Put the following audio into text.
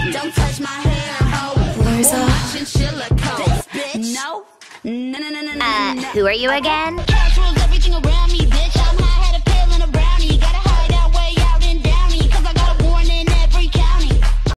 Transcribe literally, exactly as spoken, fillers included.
Don't touch my hair, ho. Blur's off. Chinchilla coat. No, no, no, no, no, no, Uh, no. who are you again? Casual